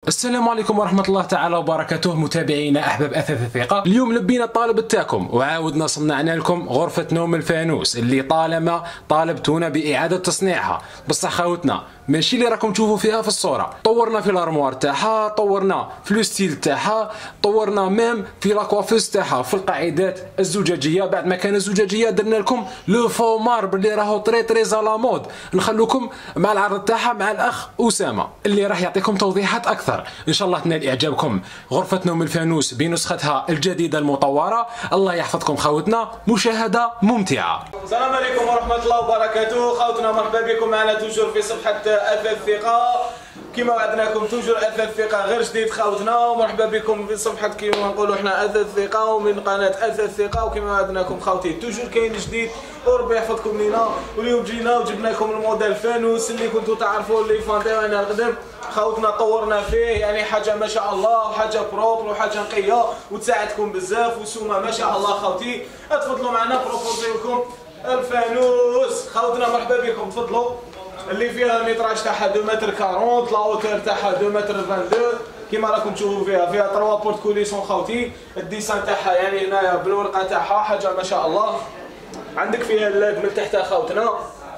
السلام عليكم ورحمة الله تعالى وبركاته متابعينا أحباب أثاث الثقة. اليوم لبينا الطلب تاعكم وعاودنا صنعنا لكم غرفة نوم الفانوس اللي طالما طالبتونا بإعادة تصنيعها. بصح خاوتنا ماشي اللي راكم تشوفوا فيها في الصورة، طورنا في الارموار تاعها، طورنا في لو ستيل تاعها، طورنا ميم في لاكوافيس تاعها، في القاعدات الزجاجية. بعد ما كان الزجاجية درنا لكم لو فو ماربل اللي راهو طري على مود. نخلوكم مع العرض تاعها مع الأخ أسامة اللي راح يعطيكم توضيحات أكثر. إن شاء الله تنال إعجابكم غرفة نوم الفانوس بنسختها الجديدة المطورة. الله يحفظكم خوتنا، مشاهدة ممتعة. السلام عليكم ورحمة الله وبركاته خوتنا، مرحبا بكم معنا توجور في صفحة أثاث الثقة. كما وعدناكم توجور أثاث الثقة غير جديد خوتنا، ومرحبا بكم في صفحة كما نقولوا احنا أثاث الثقة ومن قناة أثاث الثقة. وكما وعدناكم خوتي توجور كاين جديد وربي يحفظكم لينا. واليوم جينا وجبنا لكم الموديل فانوس اللي كنتوا تعرفوا اللي فانتيوانا القدم خوتنا، طورنا فيه يعني حاجه ما شاء الله وحاجه بروبر وحاجه نقيه وتساعدكم بزاف وسومه ما شاء الله خوتي. تفضلوا معنا بروبوزي لكم الفانوس خوتنا، مرحبا بكم. تفضلوا اللي فيها الميتراج تاعها 2 متر 40، لا اوتور تاعها 2 متر 22 كيما راكم تشوفوا فيها 3 بورت كوليسون خوتي. الديسان تاعها يعني هنايا بالورقه تاعها حاجه ما شاء الله. عندك فيها اللاد من تحت خوتنا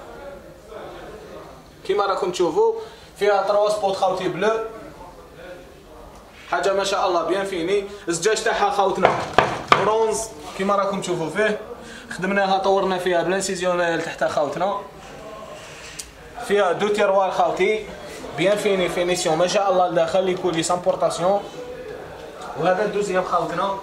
كيما راكم تشوفوا، فيها 3 سبوت خوتي بلو حاجه ما شاء الله بيان فيني. الزجاج تاعها خوتنا برونز كيما راكم تشوفوا فيه، خدمناها طورنا فيها بلانسيزيون تحت خوتنا. فيها 2 تيروار خوتي بيان فيني فينيسيون ما شاء الله الداخل لي كولي سامبورطاسيون. وهذا الدوزيام خوتنا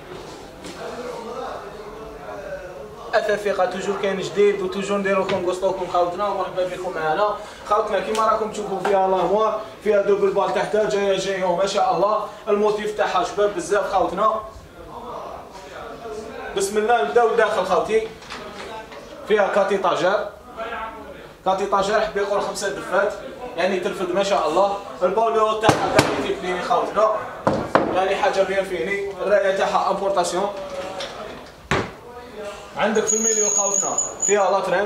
أثاث الثقة توجور كاين جديد وتوجور نديرو لكم قسطوكم خوتنا، ومرحبا بكم معنا خوتنا. كيما راكم تشوفوا فيها لاموار، فيها دوبل بال تحتها جايه جايون ما شاء الله. الموتيف تاعها شباب بزاف خوتنا. بسم الله نبداو الداخل خوتي. فيها كاتيطاجير، كاتيطاجير حبي يقول 5 دفات يعني ترفد ما شاء الله. البوليو تاعها كاليتي فيني خوتنا يعني حاجه بيان فيني. الرايه تاعها امبورطاسيون. عندك في الميليو خوتنا فيها لاترين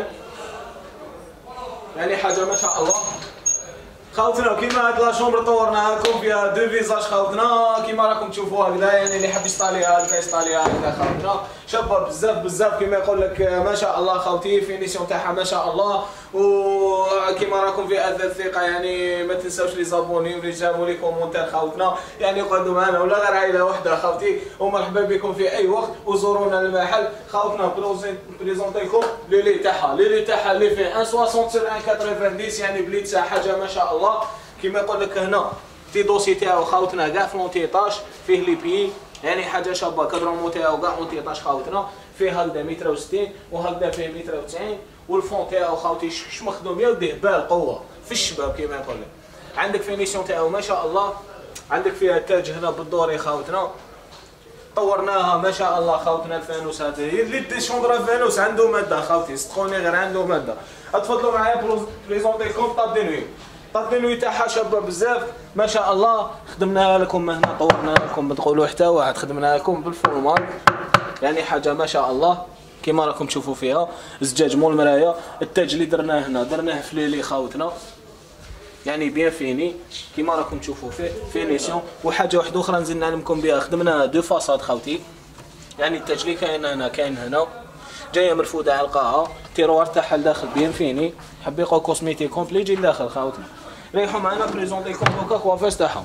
يعني حاجه ما شاء الله خوتنا. كيما هاد لا شومبر طورناها لكم فيها 2 فيزاج خوتنا كيما راكم تشوفوا هكذا، يعني اللي حاب يسطاليها هكذا يسطاليها هكذا خوتنا. شابه بزاف بزاف كيما يقول لك ما شاء الله خوتي. فينيسيون تاعها ما شاء الله. وكيما راكم في أثاث الثقة يعني ما تنساوش لي زابوني واللي جابوا لي كومونتير خوتنا، يعني يقعدوا معنا ولا غير عائله واحده خوتي. ومرحبا بكم في اي وقت وزورونا المحل خوتنا. بريزونتي لكم لي تاعها، لي تاعها اللي فيه 160 sur 190 يعني بليتسا حاجه ما شاء الله. كيما يقول لك هنا تي دوسي تاعو خوتنا كاع في لونتيطاج، فيه لي بي يعني حاجه شابه. كادرون تاعو كاع لونتيطاج خوتنا، فيه هكذا 160 وهكذا فيه 190. والفون تاعو خوتي شش مخدوم يا وديه بالقوه في الشباب كيما يقول لك. عندك فينيسيون تاعو ما شاء الله. عندك فيها التاج هنا بالدوري خوتنا، طورناها ما شاء الله خوتنا. الفانوس هذا اللي دي شومبر فانوس عنده ماده خوتي، صدقوني غير عنده ماده. تفضلوا معايا بريزونتي لكم طاب دي نوي. طاب دي نوي تاعها شابه بزاف ما شاء الله. خدمناها لكم هنا، طورناها لكم تقولوا حتى واحد، خدمناها لكم بالفورمال يعني حاجه ما شاء الله كيما راكم تشوفوا فيها. الزجاج مول مرايا. التاج اللي درناه هنا درناه في ليلي خوتنا يعني بيان فيني كيما راكم تشوفوا فيه فينيسيون. وحاجه واحده اخرى نزيد نعلمكم بها، خدمنا 2 فاصاد خوتي يعني التاج اللي كاين هنا كاين هنا جايه مرفوده على القاعه. التيروار تاعها الداخل بيان فيني، حب يلقاو كوسميتي كومبلي يجي لداخل خوتنا. ريحوا معنا بريزونتي لكم دوكا كوافيس تاعها.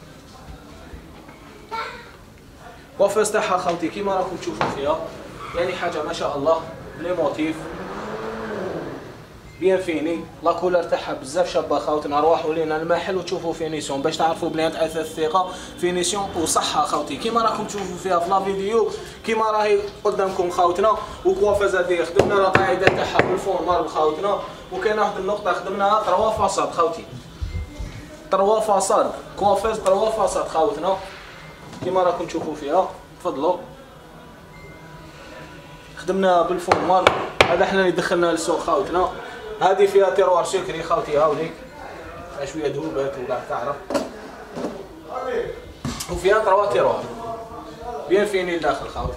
كوافيس تاعها خوتي كيما راكم تشوفوا فيها يعني حاجه ما شاء الله. لي موتيف بيان فيني، لا كولر تاعها بزاف شابه خوتنا. روحوا لينا المحل وتشوفوا فينيسيون باش تعرفوا بلي عند أثاث الثقة فينيسيون وصحه خوتي. كيما راكم تشوفوا فيها في لا فيديو كيما راهي قدامكم خوتنا. وكوافاز هذه خدمنا القاعده تاعها بالفورمال خوتنا. وكاين واحد النقطه خدمناها 3 فاصاد خوتي، 3 فاصاد كوافاز 3 فاصاد خوتنا كيما راكم تشوفوا فيها. تفضلوا خدمناها بالفورمال. هذا حنا اللي دخلناها للسوق خوتنا. هذه فيها تيروار سكري خوتي هاوليك شويه ذوبات وكاع تعرف. وفيها 3 تيروار بيان فيني الداخل خوتي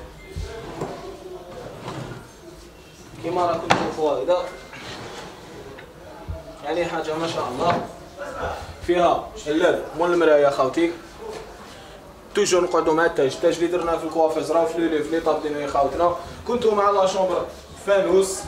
كيما راكم تشوفوا هكذا يعني حاجه ما شاء الله. فيها اللاب مول المرايه خاوتي. توجور نقعدوا مع التاج اللي درنا في الكوافيز راه في لي لي طابدين خاوتنا. كنتو مع لا شومبر فانوس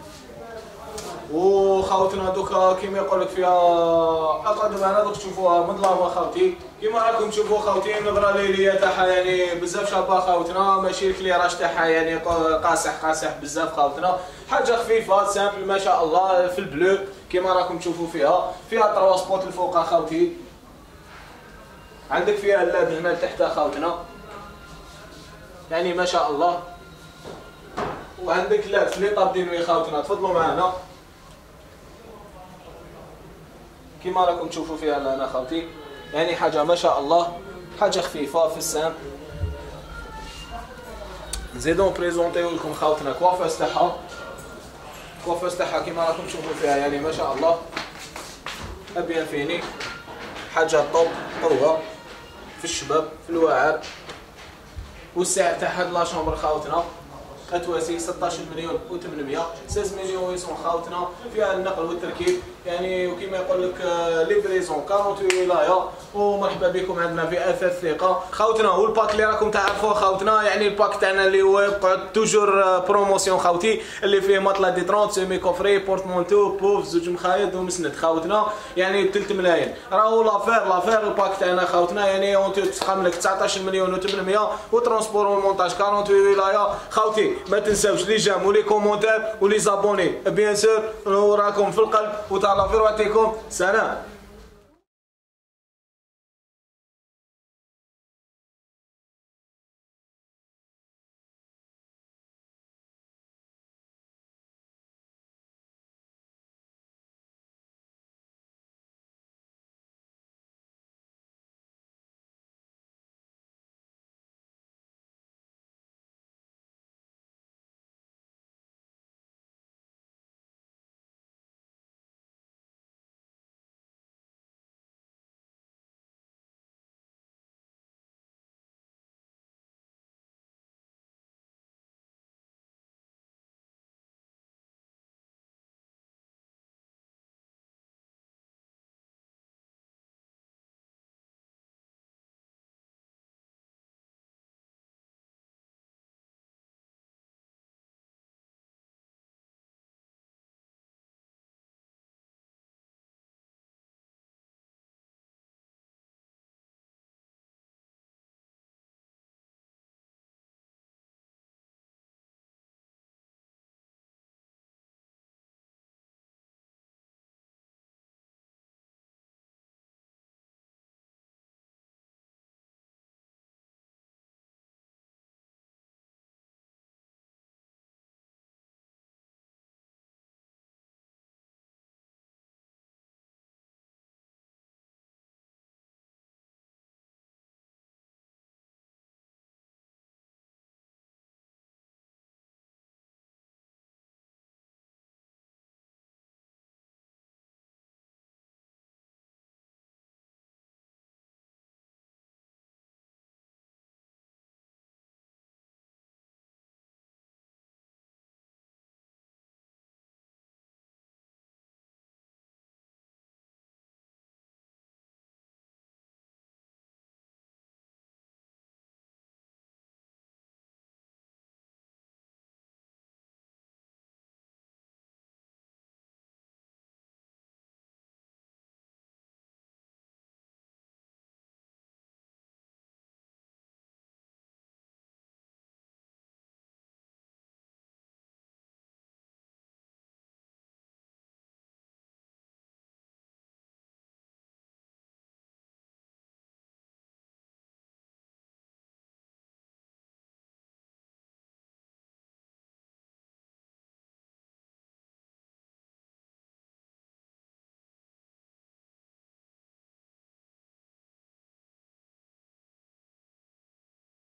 وخاوتنا دوكا كيما يقول لك فيها اقعدوا معنا دوك تشوفوها مظلمه خاوتي كيما راكم تشوفوا خاوتي. نظره ليليه تاعها يعني بزاف شابه خاوتنا، ماشي الكليراج تاعها يعني قاصح بزاف خاوتنا. حاجه خفيفه سامبل ما شاء الله في البلو كيما راكم تشوفوا فيها 3 سبوت الفوق خاوتي. عندك فيها اللاب المال تحت خاوتنا يعني ما شاء الله. وعندك لاب اللي طابدين ويا خاوتنا تفضلوا معنا كيما راكم تشوفوا فيها لنا خاوتي. يعني حاجه ما شاء الله، حاجه خفيفه في السام. نزيدو بريزونطيو لكم خاوتنا كوافاس تاعها كيما راكم تشوفوا فيها يعني ما شاء الله ابيان فيني. حاجه طوب قروه في الشباب في الواعر. والسعر تاع هاد لا شومبر خاوتنا اتواسي 16 مليون و800 16 مليون ويسون خاوتنا. فيها النقل والتركيب يعني وكيما يقول لك ليفريزون 48 ولايه. ومرحبا بكم عندنا في اثاث ثقه خاوتنا. والباك اللي راكم تعرفوه خاوتنا يعني الباك تاعنا اللي هو يقعد توجور بروموسيون خاوتي اللي فيه مطلة دي 30 سيمي كوفري بورتمونتو بوف زوج مخايط ومسند خاوتنا يعني 3 ملايين. راهو لافير الباك تاعنا خاوتنا يعني اونتو تقام لك 19 مليون و800 وترونسبور والمونتاج 48 ولايه خاوتي. ما تنساوش لي جام ولي كومونتير ولي زابوني بيان سور وراكم في القلب وتهلاو في روحكم. سلام.